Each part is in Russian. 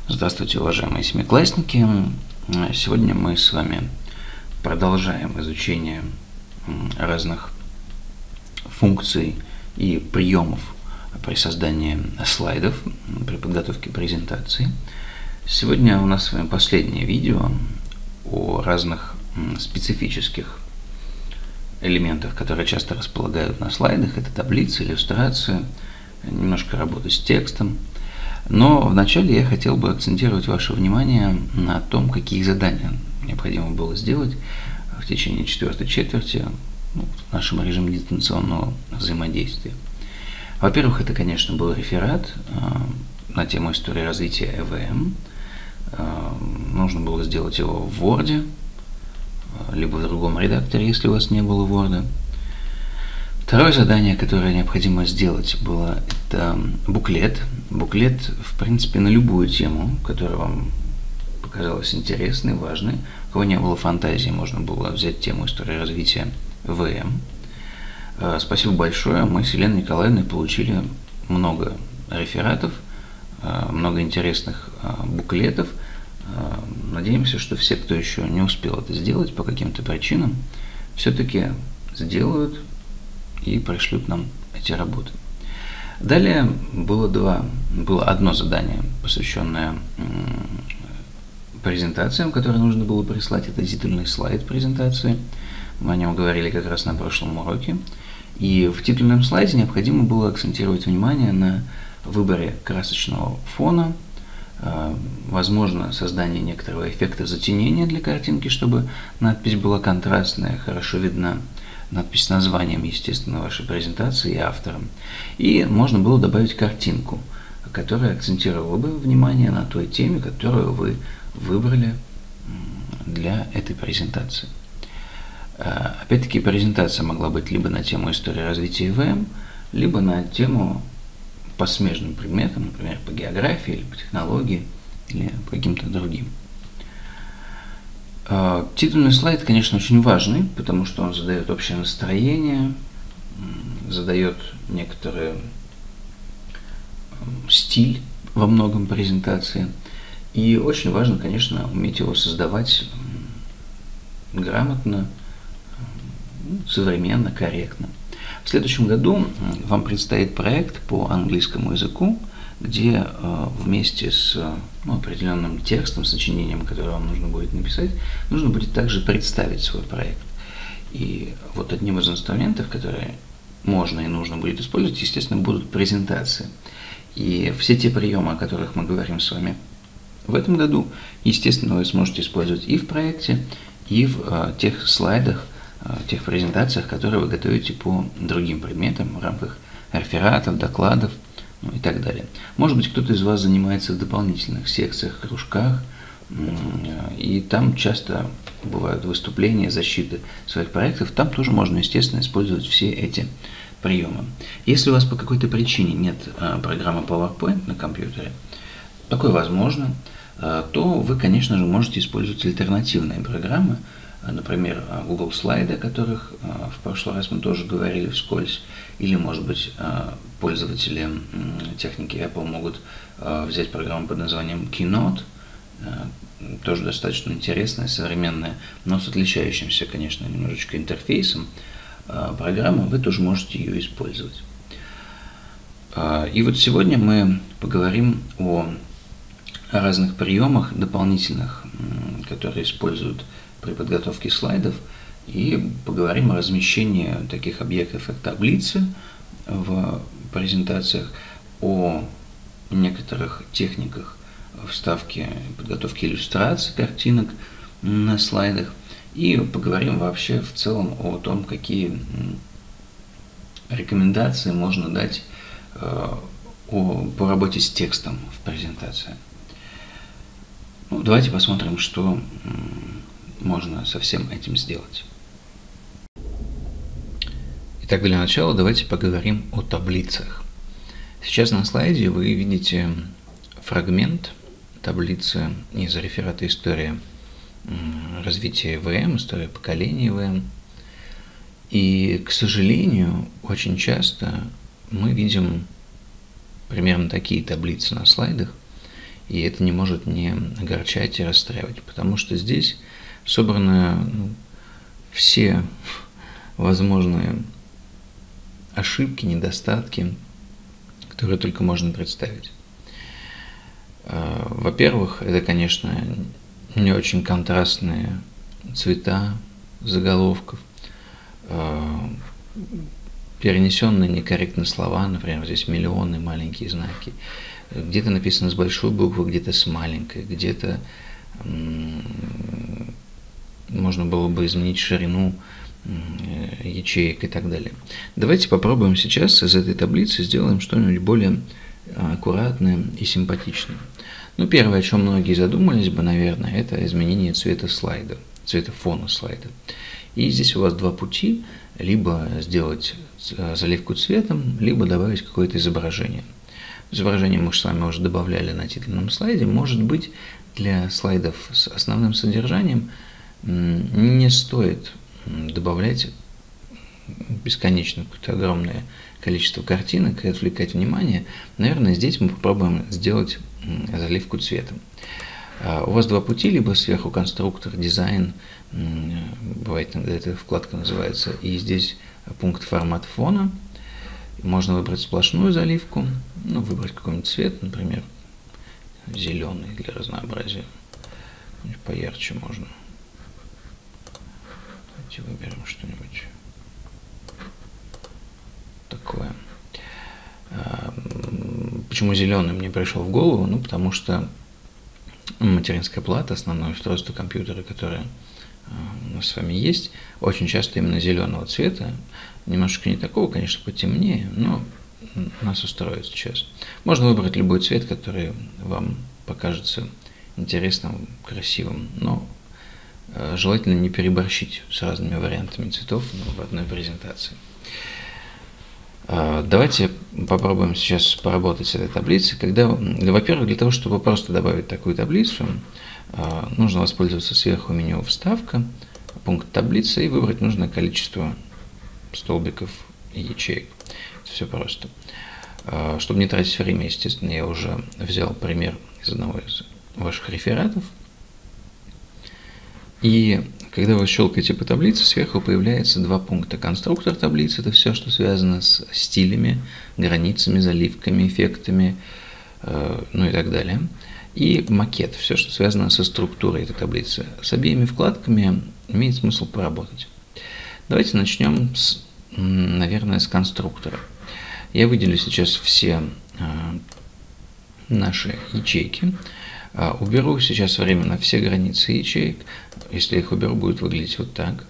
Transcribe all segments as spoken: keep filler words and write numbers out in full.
Здравствуйте, уважаемые семиклассники! Сегодня мы с вами продолжаем изучение разных функций и приемов при создании слайдов, при подготовке презентации. Сегодня у нас с вами последнее видео о разных специфических элементах, которые часто располагают на слайдах. Это таблицы, иллюстрации, немножко работы с текстом. Но вначале я хотел бы акцентировать ваше внимание на том, какие задания необходимо было сделать в течение четвертой четверти ну, в нашем режиме дистанционного взаимодействия. Во-первых, это, конечно, был реферат э, на тему истории развития и ви эм. Э, нужно было сделать его в Word, э, либо в другом редакторе, если у вас не было Word. Второе задание, которое необходимо сделать, было это буклет. Буклет, в принципе, на любую тему, которая вам показалась интересной, важной. У кого не было фантазии, можно было взять тему истории развития и ви эм. Спасибо большое. Мы с Еленой Николаевной получили много рефератов, много интересных буклетов. Надеемся, что все, кто еще не успел это сделать по каким-то причинам, все-таки сделают и пришлют нам эти работы. Далее было, два, было одно задание, посвященное презентациям, которые нужно было прислать. Это титульный слайд презентации. Мы о нем говорили как раз на прошлом уроке. И в титульном слайде необходимо было акцентировать внимание на выборе красочного фона, возможно, создание некоторого эффекта затенения для картинки, чтобы надпись была контрастная, хорошо видна. Надпись с названием, естественно, вашей презентации и автором. И можно было добавить картинку, которая акцентировала бы внимание на той теме, которую вы выбрали для этой презентации. Опять-таки, презентация могла быть либо на тему истории развития и ви эм, либо на тему по смежным предметам, например, по географии, или по технологии, или по каким-то другим. Титульный слайд, конечно, очень важный, потому что он задает общее настроение, задает некоторый стиль во многом презентации. И очень важно, конечно, уметь его создавать грамотно, современно, корректно. В следующем году вам предстоит проект по английскому языку, где э, вместе с ну, определенным текстом, сочинением, которое вам нужно будет написать, нужно будет также представить свой проект. И вот одним из инструментов, которые можно и нужно будет использовать, естественно, будут презентации. И все те приемы, о которых мы говорим с вами в этом году, естественно, вы сможете использовать и в проекте, и в э, тех слайдах, э, тех презентациях, которые вы готовите по другим предметам в рамках рефератов, докладов, ну и так далее. Может быть, кто-то из вас занимается в дополнительных секциях, кружках, и там часто бывают выступления, защиты своих проектов. Там тоже можно, естественно, использовать все эти приемы. Если у вас по какой-то причине нет программы PowerPoint на компьютере, такое возможно, то вы, конечно же, можете использовать альтернативные программы, например, Google слайды, о которых в прошлый раз мы тоже говорили вскользь, или, может быть, пользователи техники Apple могут взять программу под названием Keynote, тоже достаточно интересная, современная, но с отличающимся, конечно, немножечко интерфейсом программа, вы тоже можете ее использовать. И вот сегодня мы поговорим о разных приемах дополнительных, которые используют при подготовке слайдов, и поговорим о размещении таких объектов, как таблицы в презентациях, о некоторых техниках вставки, подготовки иллюстраций, картинок на слайдах, и поговорим вообще в целом о том, какие рекомендации можно дать о, по работе с текстом в презентации. Ну, давайте посмотрим, что можно со всем этим сделать. Итак, для начала давайте поговорим о таблицах. Сейчас на слайде вы видите фрагмент таблицы из реферата «История развития и ви эм», «История поколений и ви эм». И, к сожалению, очень часто мы видим примерно такие таблицы на слайдах. и это не может не огорчать и расстраивать, потому что здесь собраны ну, все возможные ошибки, недостатки, которые только можно представить. Во-первых, это, конечно, не очень контрастные цвета заголовков, перенесенные некорректно слова, например, здесь миллионы маленькие знаки, где-то написано с большой буквы, где-то с маленькой, где-то можно было бы изменить ширину ячеек и так далее. Давайте попробуем сейчас из этой таблицы сделаем что-нибудь более аккуратное и симпатичное. Ну, первое, о чем многие задумались бы, наверное, это изменение цвета слайда, цвета фона слайда. И здесь у вас два пути, либо сделать заливку цветом, либо добавить какое-то изображение. Изображение мы с вами уже добавляли на титульном слайде. Может быть, для слайдов с основным содержанием не стоит добавлять бесконечно какое-то огромное количество картинок и отвлекать внимание. Наверное, здесь мы попробуем сделать заливку цветом. У вас два пути, либо сверху конструктор, дизайн, бывает иногда эта вкладка называется, и здесь пункт формат фона. Можно выбрать сплошную заливку, ну, выбрать какой-нибудь цвет, например, зеленый для разнообразия. Поярче можно. Давайте выберем что-нибудь такое. Почему зеленый мне пришел в голову? Ну, потому что материнская плата, основное устройство компьютера, которое у нас с вами есть, очень часто именно зеленого цвета. Немножко не такого, конечно, потемнее, но нас устроит сейчас. Можно выбрать любой цвет, который вам покажется интересным, красивым, но желательно не переборщить с разными вариантами цветов в одной презентации. Давайте попробуем сейчас поработать с этой таблицей. Когда, во-первых, для того, чтобы просто добавить такую таблицу, нужно воспользоваться сверху меню «Вставка», пункт «Таблица» и выбрать нужное количество столбиков и ячеек. Это все просто. Чтобы не тратить время, естественно, я уже взял пример из одного из ваших рефератов. И когда вы щелкаете по таблице, сверху появляется два пункта. Конструктор таблицы – это все, что связано с стилями, границами, заливками, эффектами, э, ну и так далее. И макет – все, что связано со структурой этой таблицы. С обеими вкладками имеет смысл поработать. Давайте начнем, с, наверное, с конструктора. Я выделю сейчас все э, наши ячейки. Уберу сейчас временно все границы ячеек. Если я их уберу, будет выглядеть вот так.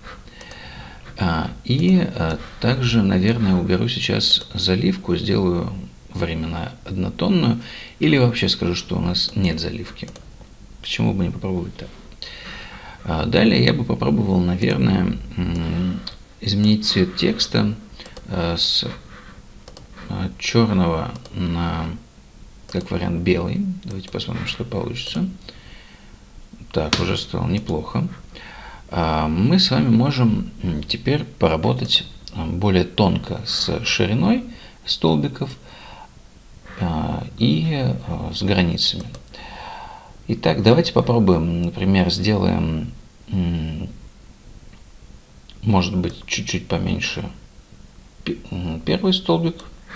И также, наверное, уберу сейчас заливку, сделаю временно однотонную. Или вообще скажу, что у нас нет заливки. Почему бы не попробовать так? Далее я бы попробовал, наверное, изменить цвет текста с черного на, как вариант, белый. Давайте посмотрим, что получится. Так, уже стало неплохо. Мы с вами можем теперь поработать более тонко с шириной столбиков и с границами. Итак, давайте попробуем, например, сделаем, может быть, чуть-чуть поменьше первый столбик.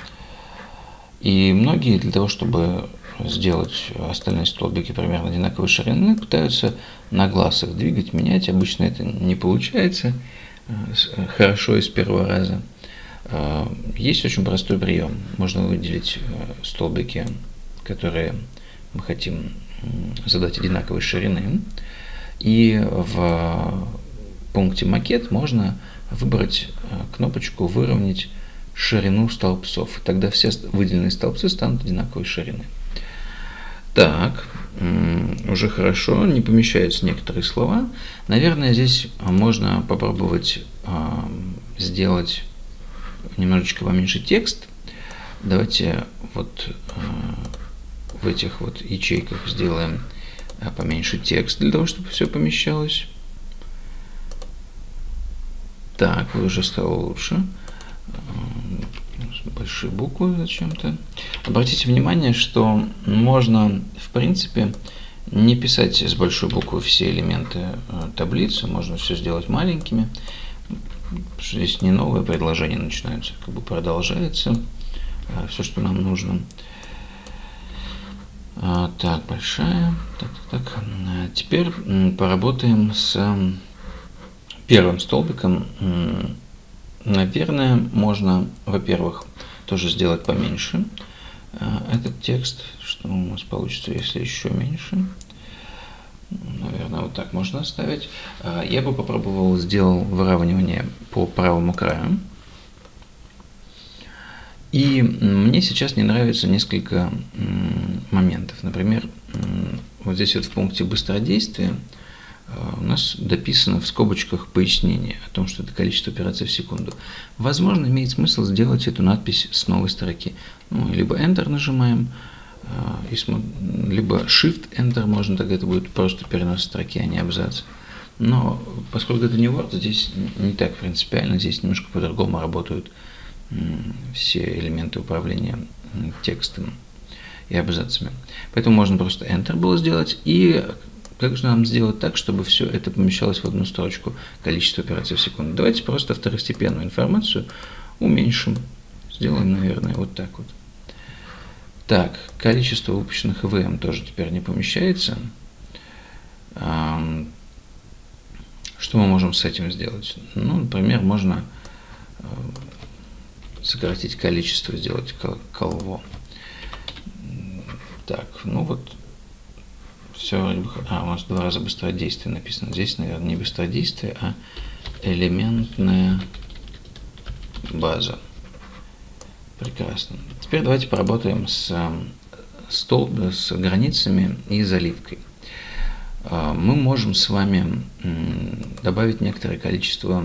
И многие для того, чтобы сделать остальные столбики примерно одинаковой ширины, пытаются на глаз их двигать, менять. Обычно это не получается хорошо и с первого раза. Есть очень простой прием. Можно выделить столбики, которые мы хотим задать одинаковой ширины. И в пункте «Макет» можно выбрать кнопочку «Выровнять ширину столбцов». Тогда все выделенные столбцы станут одинаковой ширины. Так, уже хорошо, не помещаются некоторые слова. Наверное, здесь можно попробовать сделать немножечко поменьше текст. Давайте вот в этих вот ячейках сделаем поменьше текст, для того, чтобы все помещалось. Так, вот уже стало лучше. большие буквы зачем-то. Обратите внимание, что можно, в принципе, не писать с большой буквы все элементы таблицы, можно все сделать маленькими. Здесь не новые предложения начинаются, как бы продолжается все, что нам нужно. Так, большая. Так, так, так. Теперь поработаем с первым столбиком. Наверное, можно, во-первых, тоже сделать поменьше этот текст. Что у нас получится, если еще меньше? Наверное, вот так можно оставить. Я бы попробовал сделать выравнивание по правому краю. И мне сейчас не нравится несколько моментов. Например, вот здесь вот в пункте быстродействия у нас дописано в скобочках пояснение о том, что это количество операций в секунду. Возможно, имеет смысл сделать эту надпись с новой строки. Ну, либо Enter нажимаем, либо Shift-Enter можно, тогда это будет просто перенос строки, а не абзац. Но поскольку это не Word, здесь не так принципиально, здесь немножко по-другому работают все элементы управления текстом и абзацами. Поэтому можно просто Enter было сделать. И как же нам сделать так, чтобы все это помещалось в одну строчку, количество операций в секунду? Давайте просто второстепенную информацию уменьшим. Сделаем, наверное, вот так вот. Так, количество выпущенных вэ эм тоже теперь не помещается. Что мы можем с этим сделать? Ну, например, можно сократить количество, сделать колво. Так, ну вот, все, а, у нас два раза быстродействие написано. Здесь, наверное, не быстродействие, а элементная база. Прекрасно. Теперь давайте поработаем с, столб, с границами и заливкой. Мы можем с вами добавить некоторое количество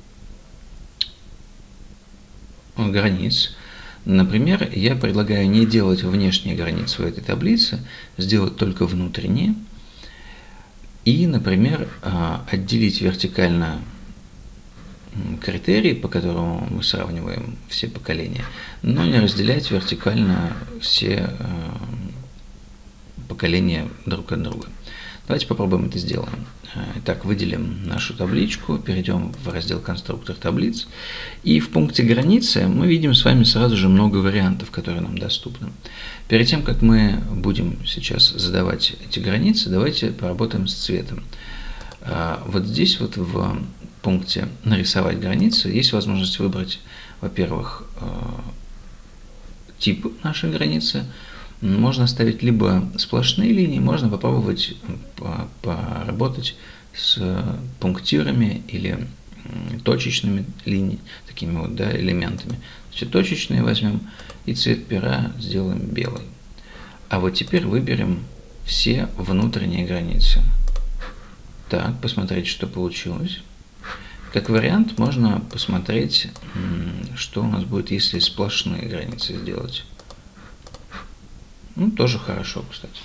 границ. Например, я предлагаю не делать внешние границы в этой таблице, сделать только внутренние. И, например, отделить вертикально критерии, по которым мы сравниваем все поколения, но не разделять вертикально все поколения друг от друга. Давайте попробуем это сделаем. Итак, выделим нашу табличку, перейдем в раздел «Конструктор таблиц». И в пункте «Границы» мы видим с вами сразу же много вариантов, которые нам доступны. Перед тем, как мы будем сейчас задавать эти границы, давайте поработаем с цветом. Вот здесь вот в пункте «Нарисовать границы» есть возможность выбрать, во-первых, тип нашей границы. Можно ставить либо сплошные линии, можно попробовать поработать с пунктирами или точечными линиями, такими вот, да, элементами. Значит, точечные возьмем и цвет пера сделаем белый. А вот теперь выберем все внутренние границы. Так, посмотреть, что получилось. Как вариант можно посмотреть, что у нас будет, если сплошные границы сделать. Ну, тоже хорошо, кстати.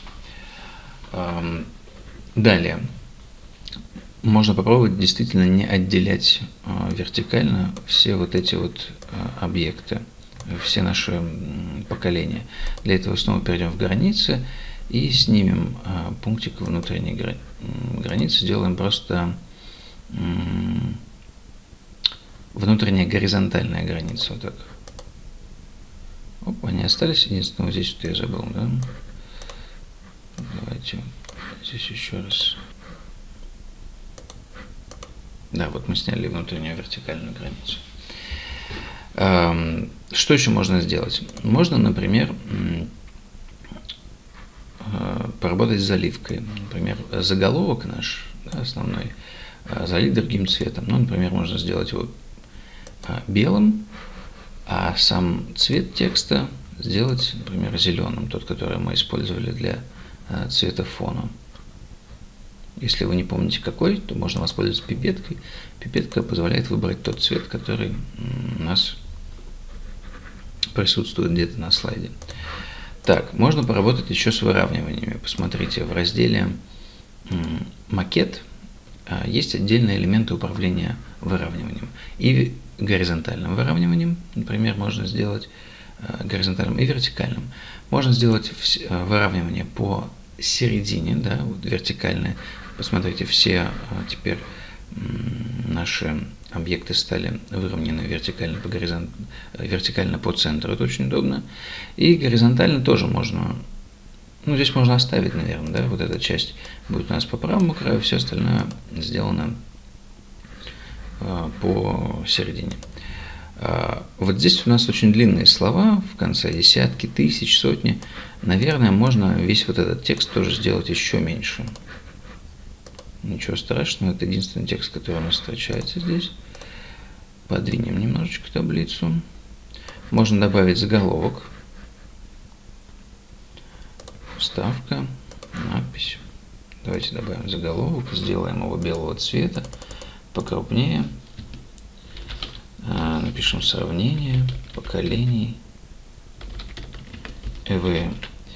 Далее. Можно попробовать действительно не отделять вертикально все вот эти вот объекты, все наши поколения. Для этого снова перейдем в границы и снимем пунктик внутренней границы. Сделаем просто внутренняя горизонтальная граница. Вот так. Оп, они остались. Единственное, вот здесь вот я забыл, да? Давайте здесь еще раз. Да, вот мы сняли внутреннюю вертикальную границу. Что еще можно сделать? Можно, например, поработать с заливкой. Например, заголовок наш, да, основной, залить другим цветом. Ну, например, можно сделать его белым, а сам цвет текста сделать, например, зеленым, тот, который мы использовали для цвета фона. Если вы не помните какой, то можно воспользоваться пипеткой. Пипетка позволяет выбрать тот цвет, который у нас присутствует где-то на слайде. Так, можно поработать еще с выравниваниями. Посмотрите, в разделе «Макет» есть отдельные элементы управления выравниванием. И горизонтальным выравниванием, например, можно сделать горизонтальным и вертикальным. Можно сделать выравнивание по середине, да, вот вертикальное. Посмотрите, все теперь наши объекты стали выровнены вертикально по, горизонт... вертикально по центру, это очень удобно. И горизонтально тоже можно, ну здесь можно оставить, наверное, да, вот эта часть будет у нас по правому краю, все остальное сделано по середине. Вот здесь у нас очень длинные слова, в конце десятки, тысяч, сотни. Наверное, можно весь вот этот текст тоже сделать еще меньше. Ничего страшного, это единственный текст, который у нас встречается здесь. Подвинем немножечко таблицу. Можно добавить заголовок, вставка, надпись. Давайте добавим заголовок, сделаем его белого цвета, покрупнее. Напишем сравнение поколений и ви эм.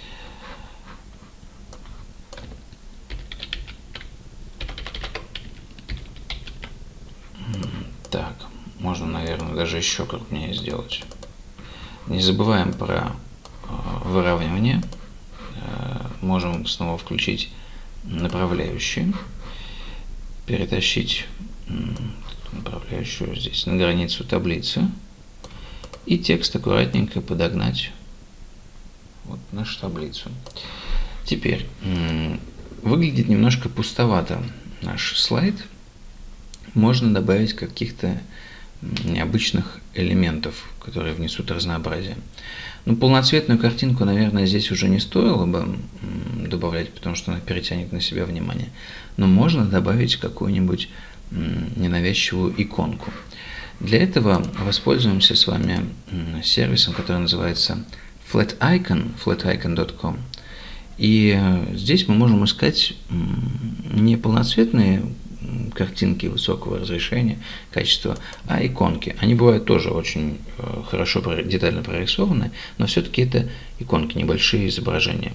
Так, можно, наверное, даже еще крупнее сделать. Не забываем про выравнивание. Можем снова включить направляющие, перетащить направляющую здесь на границу таблицы и текст аккуратненько подогнать вот нашу таблицу. Теперь выглядит немножко пустовато наш слайд. Можно добавить каких-то необычных элементов, которые внесут разнообразие. Ну, полноцветную картинку, наверное, здесь уже не стоило бы добавлять, потому что она перетянет на себя внимание. Но можно добавить какую-нибудь ненавязчивую иконку. Для этого воспользуемся с вами сервисом, который называется FlatIcon, flaticon точка ком. И здесь мы можем искать не полноцветные картинки высокого разрешения, качества, а иконки. Они бывают тоже очень хорошо, детально прорисованы, но все-таки это иконки, небольшие изображения.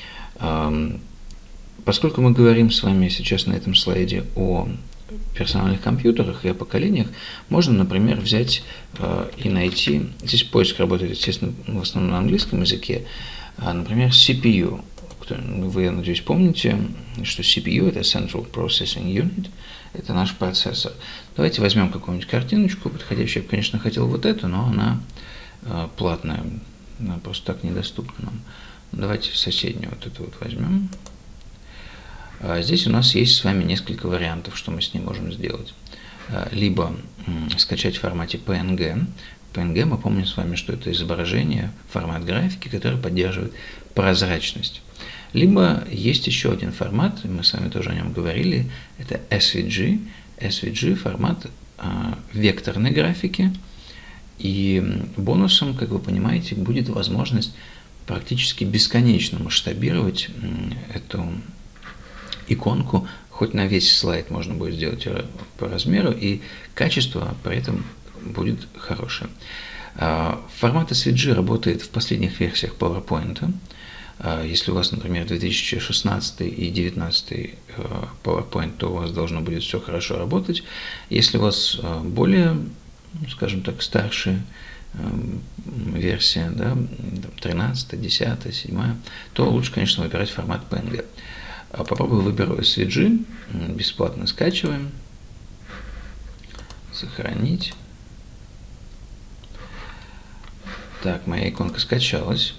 Поскольку мы говорим с вами сейчас на этом слайде о персональных компьютерах и о поколениях, можно, например, взять э, и найти, здесь поиск работает, естественно, в основном на английском языке, а, например, си пи ю. Вы, я надеюсь, помните, что си пи ю – это Central Processing Unit, это наш процессор. Давайте возьмем какую-нибудь картиночку подходящую. Я, конечно, хотел вот эту, но она э, платная, она просто так недоступна нам. Давайте соседнюю вот эту вот возьмем. Здесь у нас есть с вами несколько вариантов, что мы с ней можем сделать. Либо скачать в формате пи эн джи. пи эн джи, мы помним с вами, что это изображение, формат графики, который поддерживает прозрачность. Либо есть еще один формат, мы с вами тоже о нем говорили, это эс ви джи. эс ви джи формат а, векторной графики. И бонусом, как вы понимаете, будет возможность практически бесконечно масштабировать эту иконку, хоть на весь слайд можно будет сделать по размеру, и качество при этом будет хорошее. Формат эс ви джи работает в последних версиях PowerPoint. Если у вас, например, две тысячи шестнадцатый и две тысячи девятнадцатый PowerPoint, то у вас должно будет все хорошо работать. Если у вас более, скажем так, старшая версия, да, тринадцатая, десятая, седьмая, то лучше, конечно, выбирать формат пи эн джи. Попробую выберу эс ви джи, бесплатно скачиваем, сохранить. Так, моя иконка скачалась.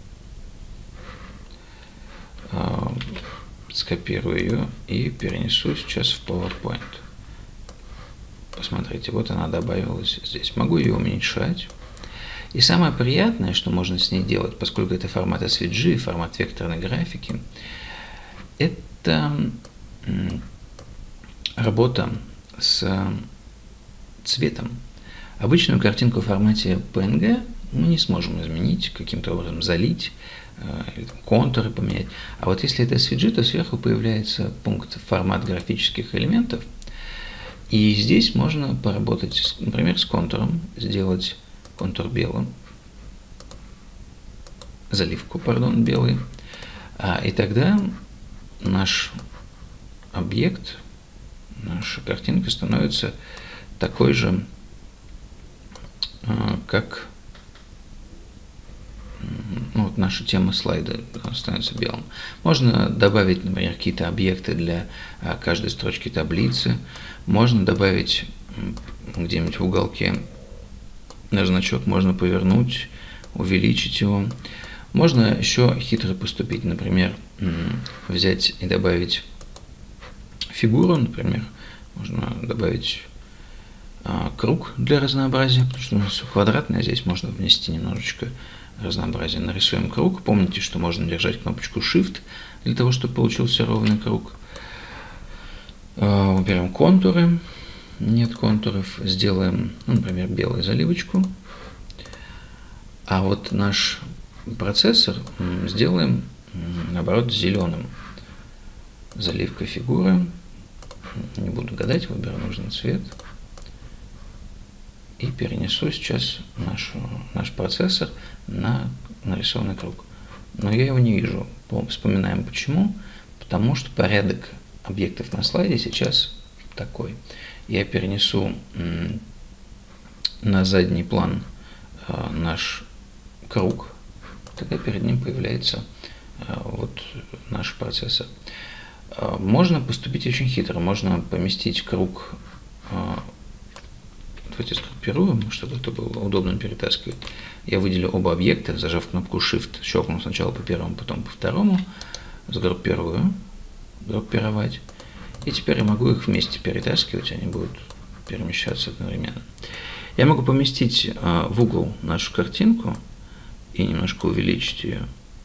Скопирую ее и перенесу сейчас в PowerPoint. Посмотрите, вот она добавилась здесь. Могу ее уменьшать. И самое приятное, что можно с ней делать, поскольку это формат эс ви джи, формат векторной графики, это работа с цветом. Обычную картинку в формате пи эн джи мы не сможем изменить, каким-то образом залить, или контуры поменять. А вот если это эс ви джи, то сверху появляется пункт «Формат графических элементов». И здесь можно поработать, например, с контуром, сделать контур белым, заливку, пардон, белый. И тогда наш объект, наша картинка становится такой же, как ну, вот наша тема слайда становится белым. Можно добавить, например, какие-то объекты для каждой строчки таблицы. Можно добавить где-нибудь в уголке наш значок, можно повернуть, увеличить его. Можно еще хитро поступить, например, взять и добавить фигуру, например, можно добавить а, круг для разнообразия, потому что у нас все квадратное, а здесь можно внести немножечко разнообразия. Нарисуем круг. Помните, что можно держать кнопочку Shift для того, чтобы получился ровный круг. А, выберем контуры. Нет контуров. Сделаем, ну, например, белую заливочку. А вот наш процессор сделаем, наоборот, зеленым. Заливка фигуры. Не буду гадать, выберу нужный цвет. И перенесу сейчас нашу, наш процессор на нарисованный круг. Но я его не вижу. Вспоминаем почему. Потому что порядок объектов на слайде сейчас такой. Я перенесу на задний план наш круг. Тогда перед ним появляется вот наш процессор. Можно поступить очень хитро. Можно поместить круг. Давайте сгруппируем, чтобы это было удобно перетаскивать. Я выделю оба объекта, зажав кнопку Shift, щелкну сначала по первому, потом по второму, сгруппирую, группировать. И теперь я могу их вместе перетаскивать, они будут перемещаться одновременно. Я могу поместить а, в угол нашу картинку и немножко увеличить ее.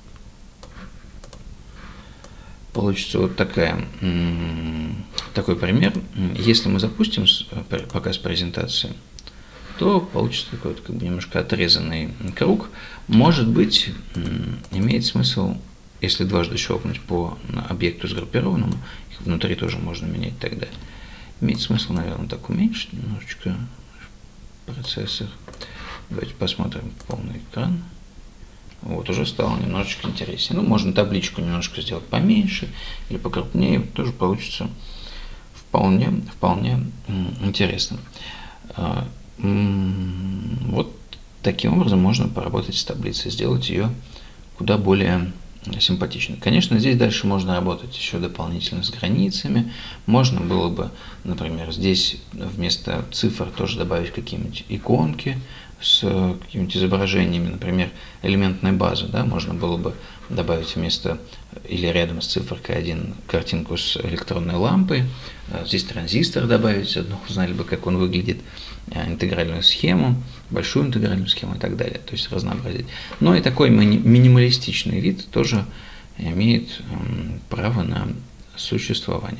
Получится вот такая, такой пример. Если мы запустим показ презентации, то получится такой вот, как бы немножко отрезанный круг. Может быть, имеет смысл, если дважды щелкнуть по объекту сгруппированному, их внутри тоже можно менять тогда. Имеет смысл, наверное, так уменьшить немножечко процессор. Давайте посмотрим полный экран. Вот, уже стало немножечко интереснее. Ну, можно табличку немножко сделать поменьше или покрупнее, тоже получится вполне, вполне интересно. Вот таким образом можно поработать с таблицей, сделать ее куда более симпатичной. Конечно, здесь дальше можно работать еще дополнительно с границами. Можно было бы, например, здесь вместо цифр тоже добавить какие-нибудь иконки с какими-нибудь изображениями, например, элементной базы, да, можно было бы добавить вместо или рядом с циферкой один картинку с электронной лампой, здесь транзистор добавить, заодно узнали бы, как он выглядит, интегральную схему, большую интегральную схему и так далее, то есть разнообразить. Но и такой ми- минималистичный вид тоже имеет м, право на существование.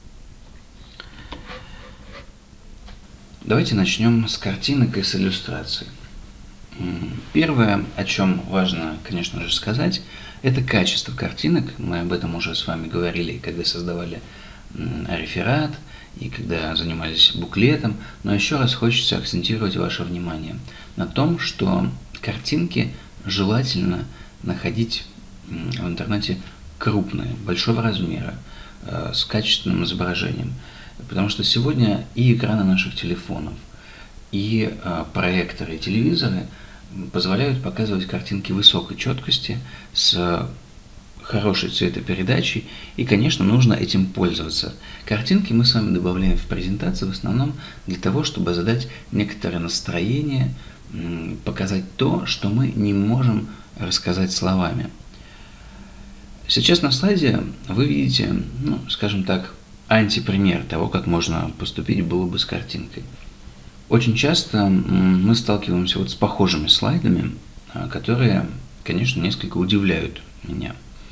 Давайте начнем с картинок и с иллюстраций. Первое, о чем важно, конечно же, сказать, это качество картинок. Мы об этом уже с вами говорили, когда создавали реферат и когда занимались буклетом. Но еще раз хочется акцентировать ваше внимание на том, что картинки желательно находить в интернете крупные, большого размера, с качественным изображением. Потому что сегодня и экраны наших телефонов, и э, проекторы, и телевизоры позволяют показывать картинки высокой четкости с хорошей цветопередачей, и, конечно, нужно этим пользоваться. Картинки мы с вами добавляем в презентации в основном для того, чтобы задать некоторое настроение, показать то, что мы не можем рассказать словами. Сейчас на слайде вы видите, ну, скажем так, антипример того, как можно поступить было бы с картинкой. Очень часто мы сталкиваемся вот с похожими слайдами, которые, конечно, несколько удивляют меня.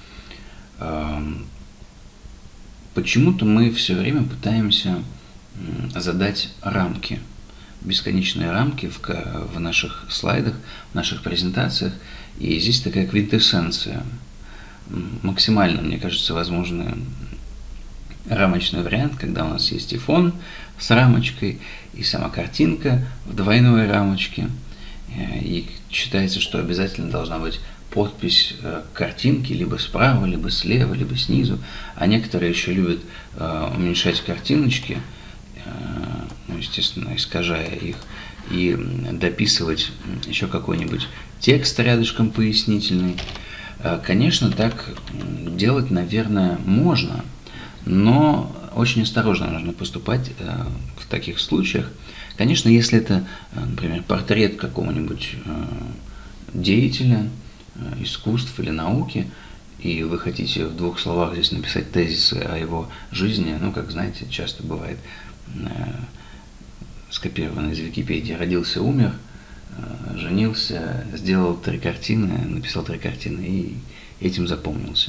Почему-то мы все время пытаемся задать рамки, бесконечные рамки в, в наших слайдах, в наших презентациях, и здесь такая квинтэссенция. Максимально, мне кажется, возможная рамочный вариант, когда у нас есть и фон с рамочкой, и сама картинка в двойной рамочке. И считается, что обязательно должна быть подпись картинки либо справа, либо слева, либо снизу. А некоторые еще любят уменьшать картиночки, ну, естественно, искажая их, и дописывать еще какой-нибудь текст рядышком пояснительный. Конечно, так делать, наверное, можно, но очень осторожно нужно поступать в таких случаях. Конечно, если это, например, портрет какого-нибудь деятеля искусств или науки, и вы хотите в двух словах здесь написать тезисы о его жизни, ну, как знаете, часто бывает, скопировано из Википедии: родился, умер, женился, сделал три картины, написал три картины и этим запомнился.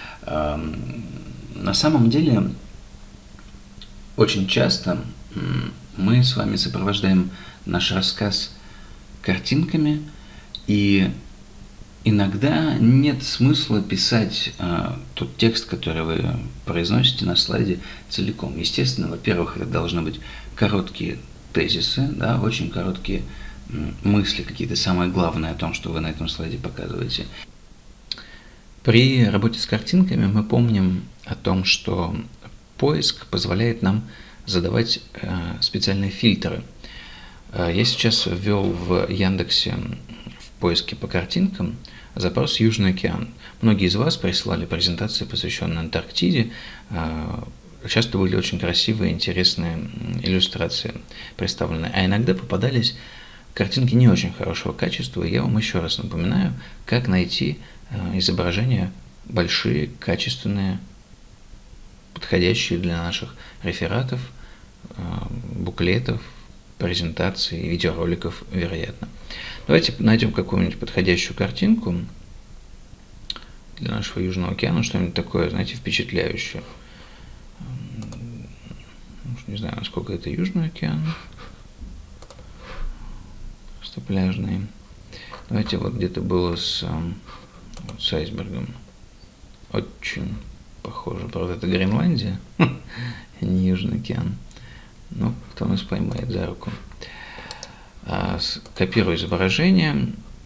На самом деле, очень часто мы с вами сопровождаем наш рассказ картинками, и иногда нет смысла писать э, тот текст, который вы произносите на слайде, целиком. Естественно, во-первых, это должны быть короткие тезисы, да, очень короткие мысли, какие-то самые главные о том, что вы на этом слайде показываете. При работе с картинками мы помним о том, что поиск позволяет нам задавать э, специальные фильтры. Я сейчас ввел в Яндексе в поиске по картинкам запрос «Южный океан». Многие из вас присылали презентации, посвященные Антарктиде. Часто были очень красивые, интересные иллюстрации представлены. А иногда попадались картинки не очень хорошего качества. И я вам еще раз напоминаю, как найти изображения большие, качественные, подходящие для наших рефератов, буклетов, презентаций, видеороликов, вероятно. Давайте найдем какую-нибудь подходящую картинку для нашего Южного океана, что-нибудь такое, знаете, впечатляющее. Не знаю, насколько это Южный океан. Просто пляжный. Давайте вот где-то было с, вот, с айсбергом. Очень похоже. Правда, это Гренландия, не Южный океан. Ну, кто нас поймает за руку. Копирую изображение.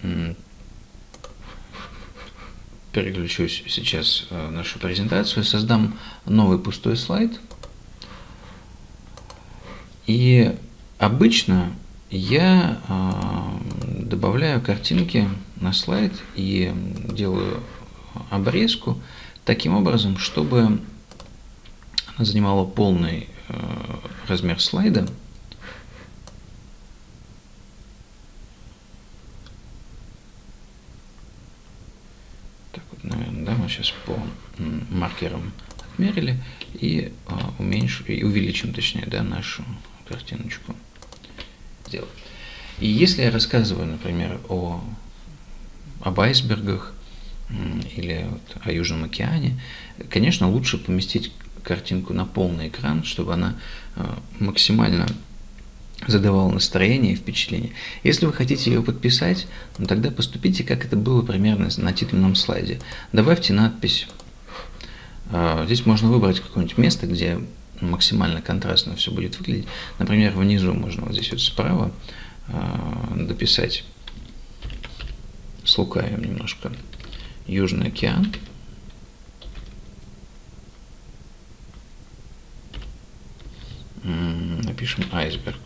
Переключусь сейчас в нашу презентацию. Создам новый пустой слайд. И обычно я добавляю картинки на слайд и делаю обрезку таким образом, чтобы она занимала полный размер слайда. Так вот, наверное, да, мы сейчас по маркерам отмерили и уменьшим, и увеличим, точнее, да, нашу картиночку. Сделать. И если я рассказываю, например, о, об айсбергах или вот о Южном океане, конечно, лучше поместить картинку на полный экран, чтобы она максимально задавала настроение и впечатление. Если вы хотите ее подписать, ну, тогда поступите, как это было примерно на титульном слайде. Добавьте надпись. Здесь можно выбрать какое-нибудь место, где максимально контрастно все будет выглядеть. Например, внизу можно вот здесь вот справа дописать с лукавием немножко Южный океан. Напишем айсберг.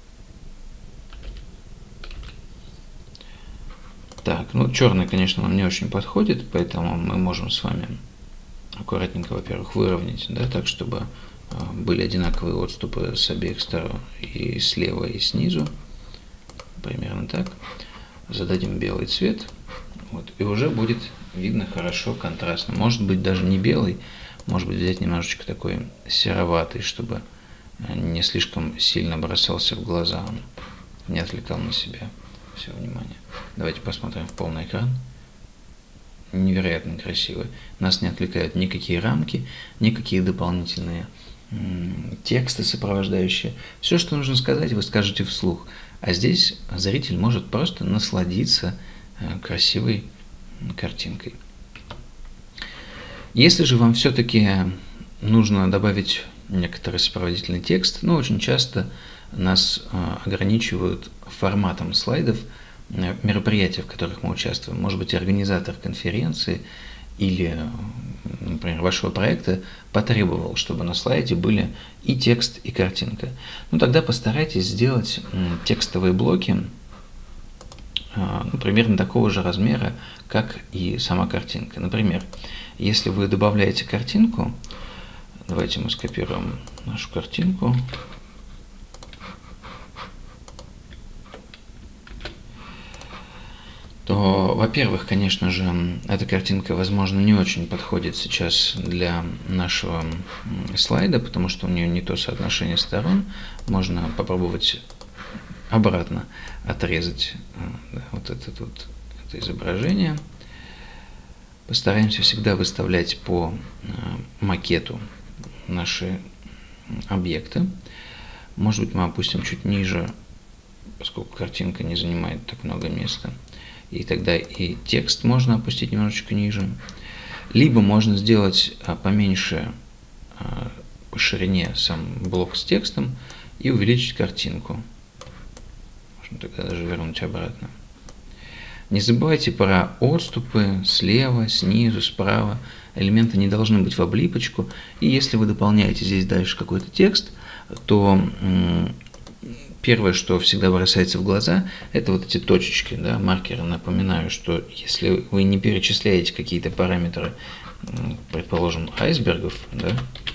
Так, ну черный, конечно, нам не очень подходит, поэтому мы можем с вами аккуратненько, во-первых, выровнять, да, так, чтобы были одинаковые отступы с обеих сторон, и слева, и снизу. Примерно так. Зададим белый цвет. Вот, и уже будет видно хорошо, контрастно. Может быть, даже не белый, может быть, взять немножечко такой сероватый, чтобы не слишком сильно бросался в глаза, он не отвлекал на себя все внимание. Давайте посмотрим в полный экран. Невероятно красиво. Нас не отвлекают никакие рамки, никакие дополнительные тексты сопровождающие. Все, что нужно сказать, вы скажете вслух. А здесь зритель может просто насладиться красивой картинкой. Если же вам все-таки нужно добавить некоторый сопроводительный текст, но очень часто нас ограничивают форматом слайдов мероприятий, в которых мы участвуем. Может быть, организатор конференции или, например, вашего проекта потребовал, чтобы на слайде были и текст, и картинка. Ну, тогда постарайтесь сделать текстовые блоки, ну, примерно такого же размера, как и сама картинка. Например, если вы добавляете картинку, давайте мы скопируем нашу картинку. То, во-первых, конечно же, эта картинка, возможно, не очень подходит сейчас для нашего слайда, потому что у нее не то соотношение сторон. Можно попробовать обратно отрезать да, вот это, вот, это изображение. Постараемся всегда выставлять по макету наши объекты. Может быть, мы опустим чуть ниже, поскольку картинка не занимает так много места. И тогда и текст можно опустить немножечко ниже. Либо можно сделать поменьше по ширине сам блок с текстом и увеличить картинку. Можно тогда даже вернуть обратно. Не забывайте про отступы слева, снизу, справа. Элементы не должны быть в облипочку. И если вы дополняете здесь дальше какой-то текст, то первое, что всегда бросается в глаза, это вот эти точечки, да, маркеры. Напоминаю, что если вы не перечисляете какие-то параметры, предположим, айсбергов, да,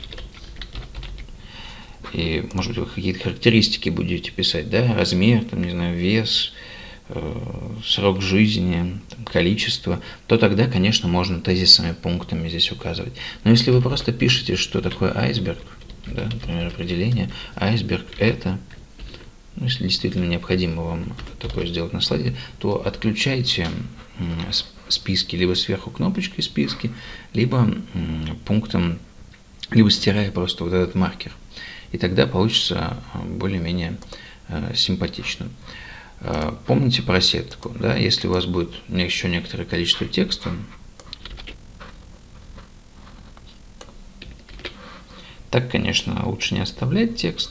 и, может быть, вы какие-то характеристики будете писать, да, размер, там, не знаю, вес, э, срок жизни, там, количество, то тогда, конечно, можно тезисными пунктами здесь указывать. Но если вы просто пишете, что такое айсберг, да, например, определение, айсберг это, ну, если действительно необходимо вам такое сделать на слайде, то отключайте списки либо сверху кнопочкой списки, либо пунктом, либо стирая просто вот этот маркер. И тогда получится более-менее симпатично. Помните про сетку, да? Если у вас будет еще некоторое количество текста, так, конечно, лучше не оставлять текст.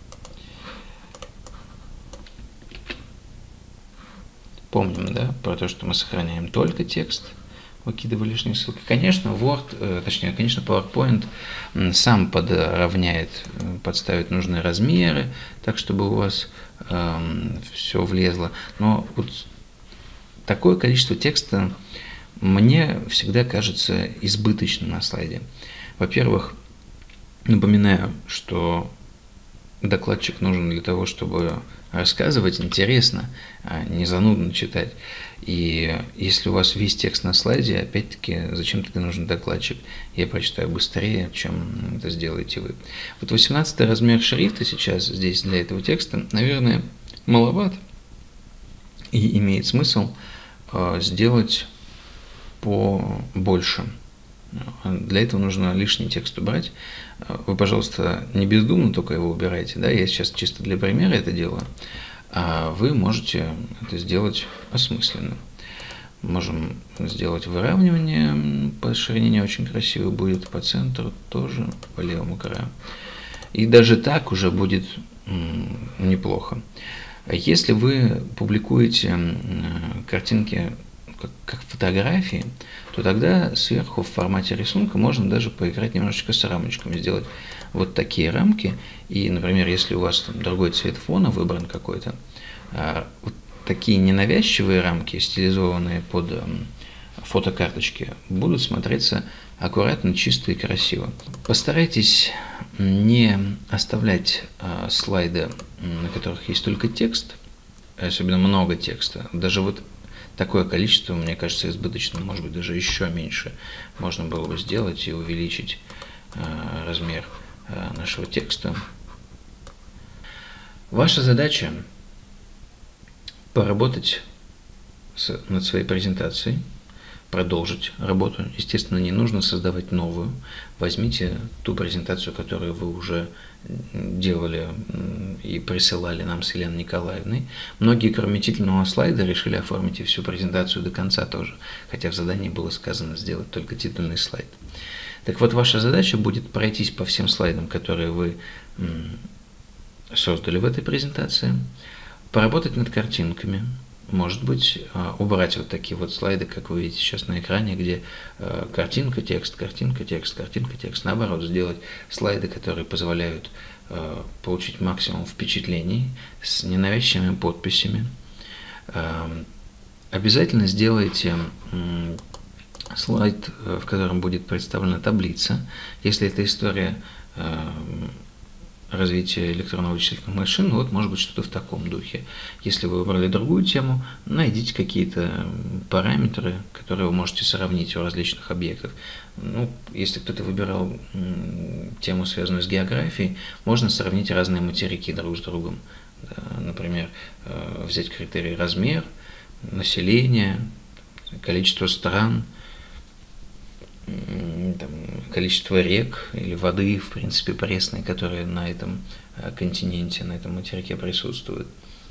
Помним, да, про то, что мы сохраняем только текст, выкидывая лишние ссылки. Конечно, Word, точнее, конечно, PowerPoint сам подравняет, подставит нужные размеры, так, чтобы у вас э, все влезло. Но вот такое количество текста мне всегда кажется избыточным на слайде. Во-первых, напоминаю, что докладчик нужен для того, чтобы рассказывать интересно, а не занудно читать. И если у вас весь текст на слайде, опять-таки, зачем тогда нужен докладчик? Я прочитаю быстрее, чем это сделаете вы. Вот восемнадцатый размер шрифта сейчас здесь для этого текста, наверное, маловат. И имеет смысл сделать побольше. Для этого нужно лишний текст убрать. Вы, пожалуйста, не бездумно только его убирайте. Да? Я сейчас чисто для примера это делаю. А вы можете это сделать осмысленно. Можем сделать выравнивание. По ширине не очень красиво будет. По центру тоже, по левому краю. И даже так уже будет неплохо. Если вы публикуете картинки как, как фотографии, то тогда сверху в формате рисунка можно даже поиграть немножечко с рамочками, сделать вот такие рамки. И, например, если у вас там другой цвет фона выбран какой-то, вот такие ненавязчивые рамки, стилизованные под фотокарточки, будут смотреться аккуратно, чисто и красиво. Постарайтесь не оставлять слайды, на которых есть только текст, особенно много текста. Даже вот такое количество, мне кажется, избыточно, может быть, даже еще меньше можно было бы сделать и увеличить размер нашего текста. Ваша задача поработать с, над своей презентацией, продолжить работу. Естественно, не нужно создавать новую. Возьмите ту презентацию, которую вы уже делали и присылали нам с Еленой Николаевной. Многие, кроме титульного слайда, решили оформить и всю презентацию до конца тоже, хотя в задании было сказано сделать только титульный слайд. Так вот, ваша задача будет пройтись по всем слайдам, которые вы создали в этой презентации, поработать над картинками, может быть, убрать вот такие вот слайды, как вы видите сейчас на экране, где картинка, текст, картинка, текст, картинка, текст. Наоборот, сделать слайды, которые позволяют получить максимум впечатлений с ненавязчивыми подписями. Обязательно сделайте слайд, в котором будет представлена таблица. Если это история развития электронно-вычислительных машин, вот может быть что-то в таком духе. Если вы выбрали другую тему, найдите какие-то параметры, которые вы можете сравнить у различных объектов. Ну, если кто-то выбирал тему, связанную с географией, можно сравнить разные материки друг с другом. Например, взять критерий размер, население, количество стран, там, количество рек или воды, в принципе, пресной, которые на этом континенте, на этом материке присутствуют.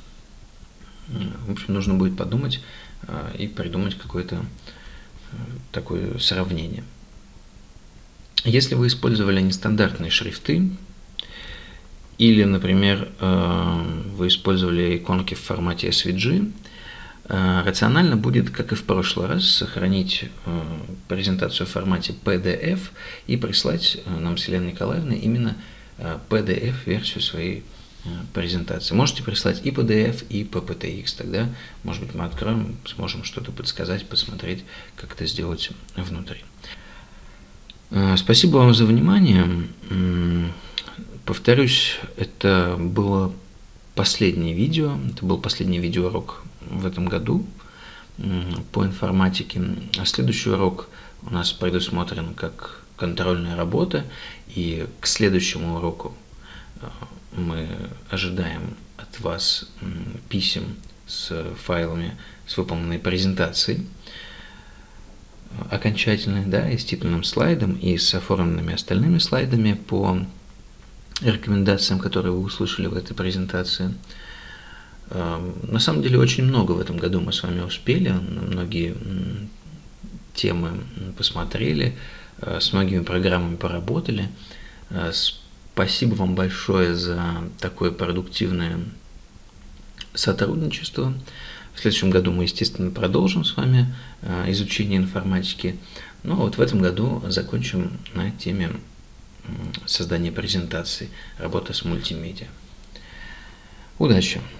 В общем, нужно будет подумать и придумать какое-то такое сравнение. Если вы использовали нестандартные шрифты, или, например, вы использовали иконки в формате эс ви джи, рационально будет, как и в прошлый раз, сохранить презентацию в формате пи ди эф и прислать нам с Еленой Николаевной именно пи ди эф-версию своей презентации. Можете прислать и пи ди эф, и пи пи ти экс, тогда, может быть, мы откроем, сможем что-то подсказать, посмотреть, как это сделать внутри. Спасибо вам за внимание. Повторюсь, это было последнее видео, это был последний видеоурок в этом году по информатике. А следующий урок у нас предусмотрен как контрольная работа, и к следующему уроку мы ожидаем от вас писем с файлами с выполненной презентацией окончательной, да, и с титульным слайдом, и с оформленными остальными слайдами по рекомендациям, которые вы услышали в этой презентации. На самом деле очень много в этом году мы с вами успели, многие темы посмотрели, с многими программами поработали. Спасибо вам большое за такое продуктивное сотрудничество. В следующем году мы, естественно, продолжим с вами изучение информатики. Но вот в этом году закончим на теме создания презентаций, работа с мультимедиа. Удачи!